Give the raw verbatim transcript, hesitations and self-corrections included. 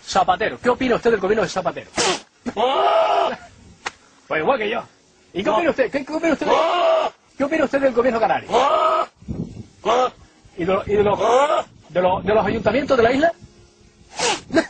Zapatero. ¿Qué opina usted del gobierno de Zapatero? Pues igual que yo. ¿Y qué opina usted? ¿Qué, qué opina usted? De, ¿Qué opina usted del gobierno canario? ¿Y de, y de, los, de, los, de los ayuntamientos de la isla?